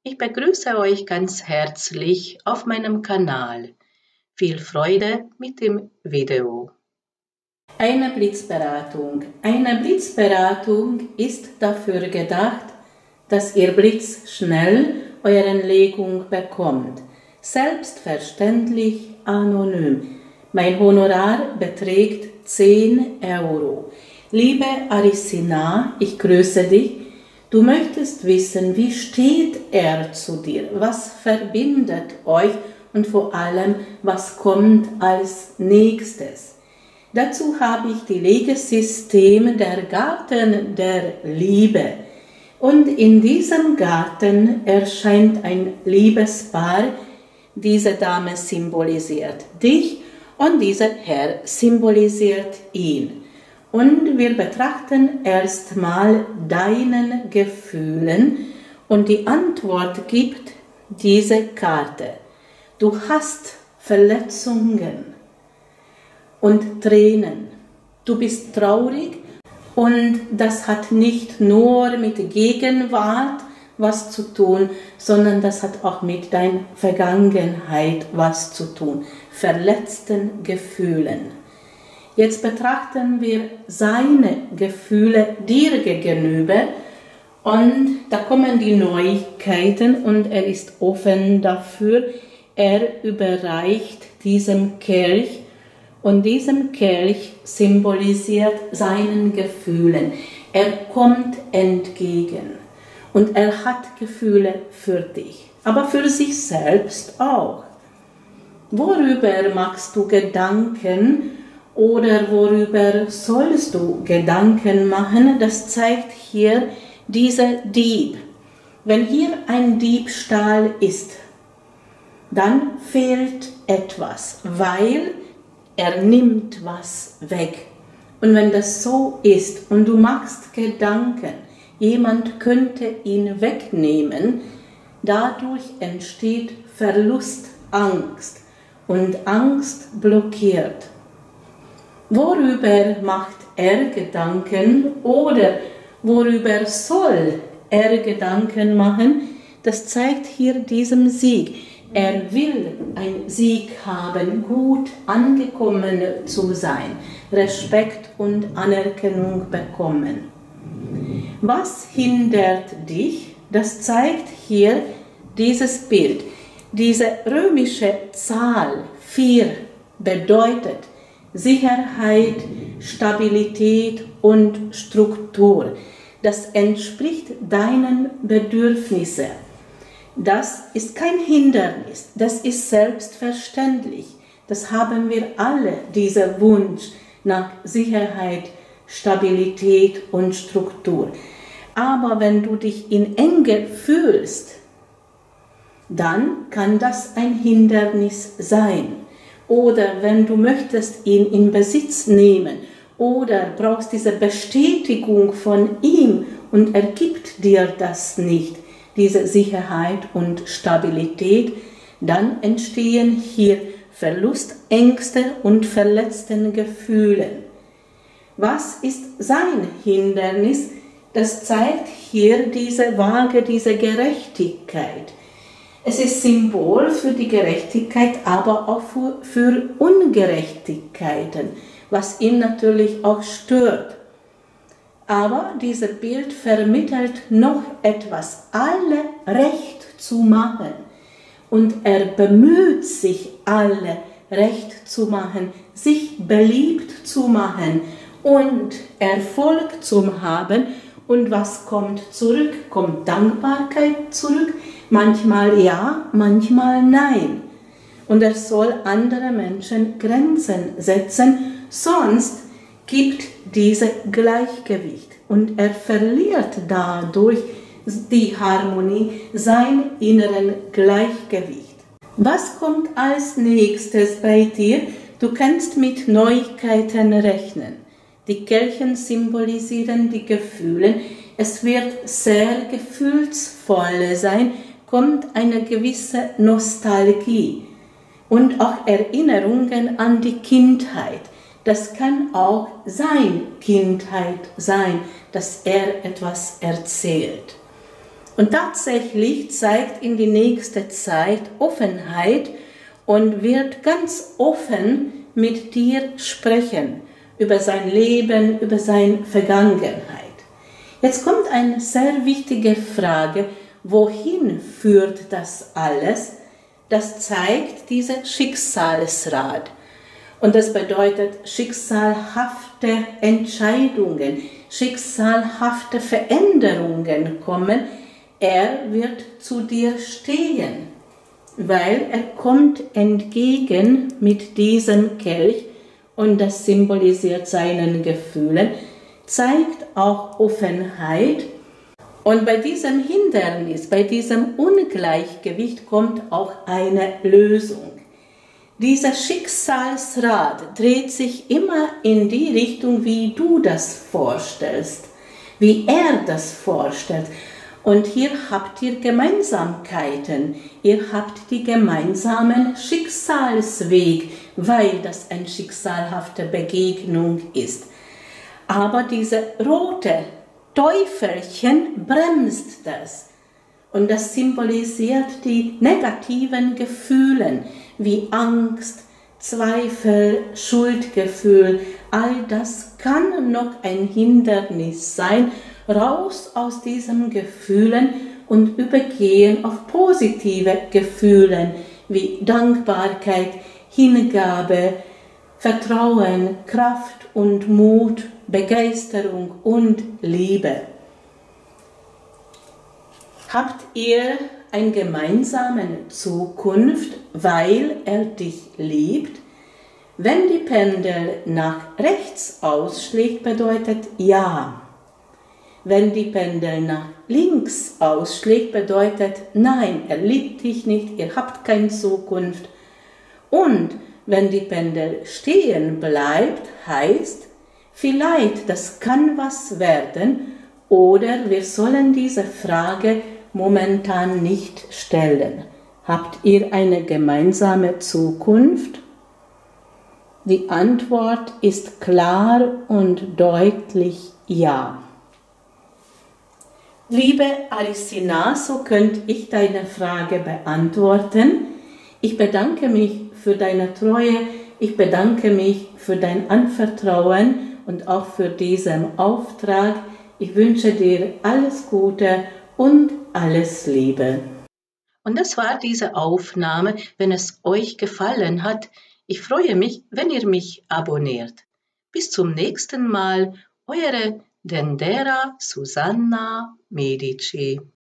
Ich begrüße euch ganz herzlich auf meinem Kanal. Viel Freude mit dem Video. Eine Blitzberatung. Eine Blitzberatung ist dafür gedacht, dass ihr blitzschnell eure Legung bekommt. Selbstverständlich anonym. Mein Honorar beträgt 10 Euro. Liebe Arissina, ich grüße dich. Du möchtest wissen, wie steht er zu dir? Was verbindet euch und vor allem, was kommt als nächstes? Dazu habe ich die Legesystem der Garten der Liebe. Und in diesem Garten erscheint ein Liebespaar. Diese Dame symbolisiert dich und dieser Herr symbolisiert ihn. Und wir betrachten erstmal deinen Gefühlen und die Antwort gibt diese Karte. Du hast Verletzungen und Tränen. Du bist traurig und das hat nicht nur mit Gegenwart was zu tun, sondern das hat auch mit deiner Vergangenheit was zu tun. Verletzten Gefühlen. Jetzt betrachten wir seine Gefühle dir gegenüber und da kommen die Neuigkeiten und er ist offen dafür. Er überreicht diesem Kelch und diesem Kelch symbolisiert seinen Gefühlen. Er kommt entgegen und er hat Gefühle für dich, aber für sich selbst auch. Worüber machst du Gedanken? Oder worüber sollst du Gedanken machen? Das zeigt hier dieser Dieb. Wenn hier ein Diebstahl ist, dann fehlt etwas, weil er nimmt was weg. Und wenn das so ist und du machst Gedanken, jemand könnte ihn wegnehmen, dadurch entsteht Verlustangst und Angst blockiert. Worüber macht er Gedanken oder worüber soll er Gedanken machen? Das zeigt hier diesen Sieg. Er will einen Sieg haben, gut angekommen zu sein, Respekt und Anerkennung bekommen. Was hindert dich? Das zeigt hier dieses Bild. Diese römische Zahl 4 bedeutet Sicherheit, Stabilität und Struktur. Das entspricht deinen Bedürfnissen. Das ist kein Hindernis, das ist selbstverständlich. Das haben wir alle, dieser Wunsch nach Sicherheit, Stabilität und Struktur. Aber wenn du dich in Enge fühlst, dann kann das ein Hindernis sein. Oder wenn du möchtest ihn in Besitz nehmen oder brauchst diese Bestätigung von ihm und er gibt dir das nicht, diese Sicherheit und Stabilität, dann entstehen hier Verlustängste und verletzte Gefühle. Was ist sein Hindernis? Das zeigt hier diese Waage, diese Gerechtigkeit. Es ist Symbol für die Gerechtigkeit, aber auch für Ungerechtigkeiten, was ihn natürlich auch stört. Aber dieses Bild vermittelt noch etwas, alle recht zu machen. Und er bemüht sich, alle recht zu machen, sich beliebt zu machen und Erfolg zu haben. Und was kommt zurück? Kommt Dankbarkeit zurück? Manchmal ja, manchmal nein. Und er soll andere Menschen Grenzen setzen, sonst gibt dieses Gleichgewicht. Und er verliert dadurch die Harmonie, sein inneren Gleichgewicht. Was kommt als nächstes bei dir? Du kannst mit Neuigkeiten rechnen. Die Kelche symbolisieren die Gefühle. Es wird sehr gefühlsvoll sein, kommt eine gewisse Nostalgie und auch Erinnerungen an die Kindheit. Das kann auch seine Kindheit sein, dass er etwas erzählt. Und tatsächlich zeigt in die nächste Zeit Offenheit und wird ganz offen mit dir sprechen über sein Leben, über seine Vergangenheit. Jetzt kommt eine sehr wichtige Frage, wohin führt das alles? Das zeigt dieser Schicksalsrat. Und das bedeutet schicksalhafte Entscheidungen, schicksalhafte Veränderungen kommen. Er wird zu dir stehen, weil er kommt entgegen mit diesem Kelch und das symbolisiert seinen Gefühlen, zeigt auch Offenheit. Und bei diesem Hindernis, bei diesem Ungleichgewicht kommt auch eine Lösung. Dieser Schicksalsrad dreht sich immer in die Richtung, wie du das vorstellst, wie er das vorstellt. Und hier habt ihr Gemeinsamkeiten, ihr habt die gemeinsamen Schicksalsweg, weil das eine schicksalhafte Begegnung ist. Aber diese rote Teufelchen bremst das. Und das symbolisiert die negativen Gefühle, wie Angst, Zweifel, Schuldgefühl. All das kann noch ein Hindernis sein, raus aus diesen Gefühlen und übergehen auf positive Gefühle, wie Dankbarkeit, Hingabe, Vertrauen, Kraft und Mut, Begeisterung und Liebe. Habt ihr eine gemeinsame Zukunft, weil er dich liebt? Wenn die Pendel nach rechts ausschlägt, bedeutet ja. Wenn die Pendel nach links ausschlägt, bedeutet nein, er liebt dich nicht, ihr habt keine Zukunft. Und wenn die Pendel stehen bleibt, heißt, vielleicht, das kann was werden, oder wir sollen diese Frage momentan nicht stellen. Habt ihr eine gemeinsame Zukunft? Die Antwort ist klar und deutlich ja. Liebe Aristina, so könnte ich deine Frage beantworten. Ich bedanke mich für deine Treue, ich bedanke mich für dein Anvertrauen und auch für diesen Auftrag. Ich wünsche dir alles Gute und alles Liebe. Und das war diese Aufnahme. Wenn es euch gefallen hat, ich freue mich, wenn ihr mich abonniert. Bis zum nächsten Mal, eure Dendera Susanna Medici.